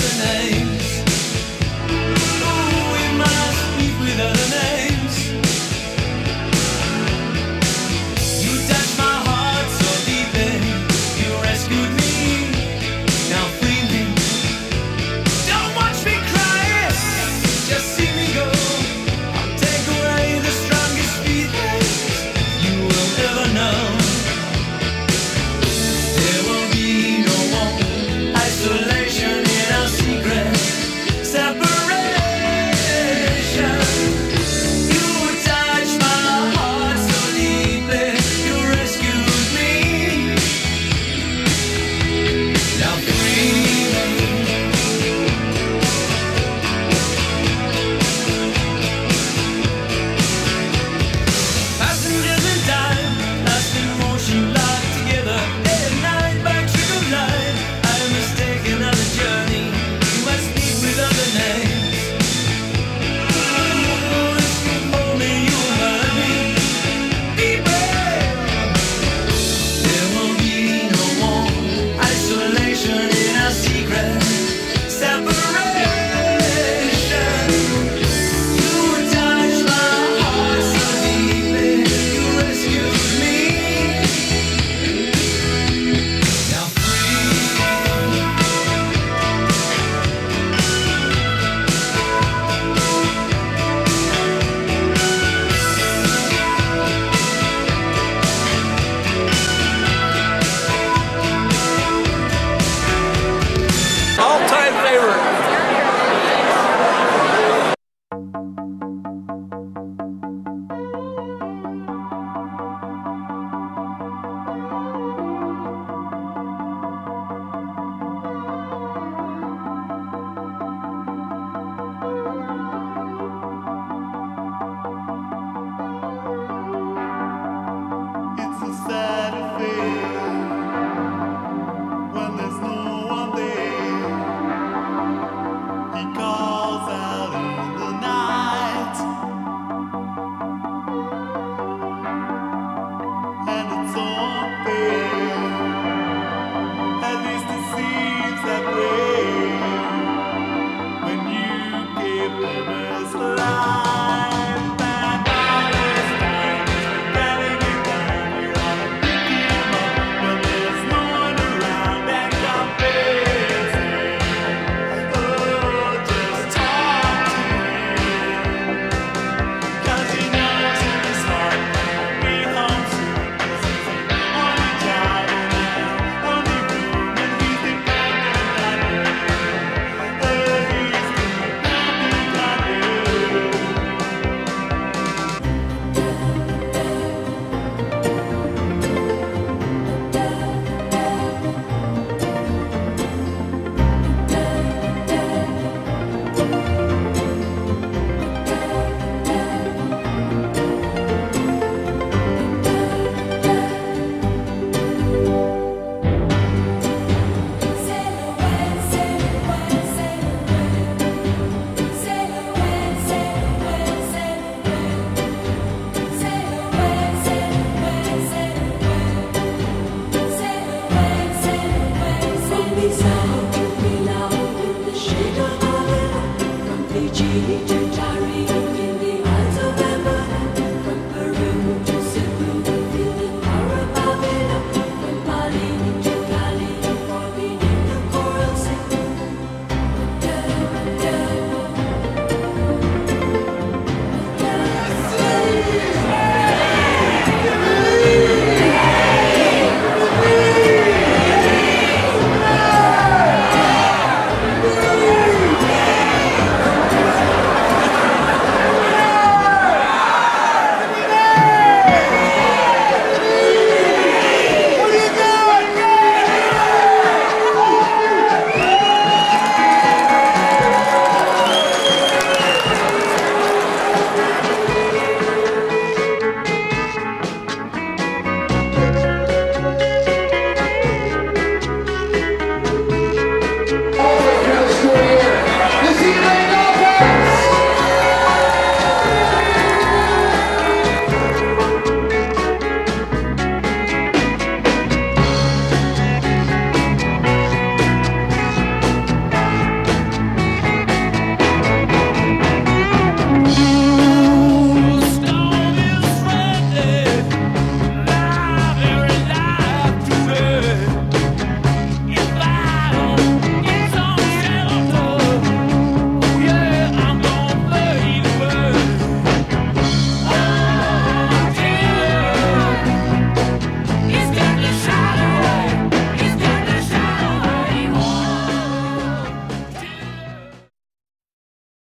other names. Oh, we must speak with other names. You touched my heart so deeply, you rescued me, now free me. Don't watch me cry, just see me go. I'll take away the strongest feelings you will ever know. There will be no more isolation in our secret separation. You touched my heart so deeply, you rescued me, now free me. Passengers in time, lost in motion, locked together day and night by a trick of light. I mistake another journey, you must speak with other names. Oh, if you hold me, you will hurt me. Be brave. There will be no more isolation in our secret separation. You touched my heart so deeply, you rescued me, now free. All-time favorite. It's a sad affair when there's no one there. He calls out in the night, and it's so unfair. At least it seems that way when you give him his life. And all his time is getting it down. You wanna pick him up when there's no one around and confess him. Oh, just talk to him, 'cause he knows in his heart he'll be home soon. 'Cause he's the only child in that only room, and he's dependent on you. Oh, he's dependent on you. From the